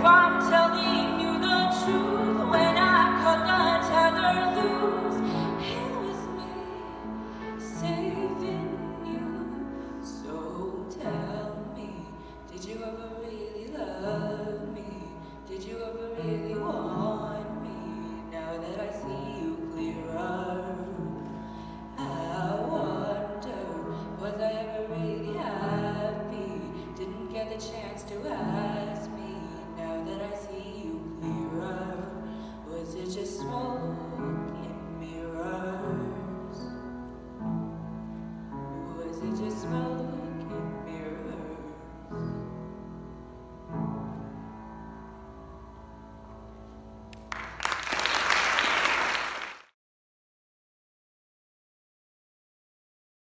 I'm telling you the truth, when I cut the tether loose, it was me saving you. So tell me, did you ever really love me? Did you ever really want me? Now that I see you clearer, I wonder, was I ever really happy? Didn't get the chance to ask me. Now that I see you clearer, was it just smoke?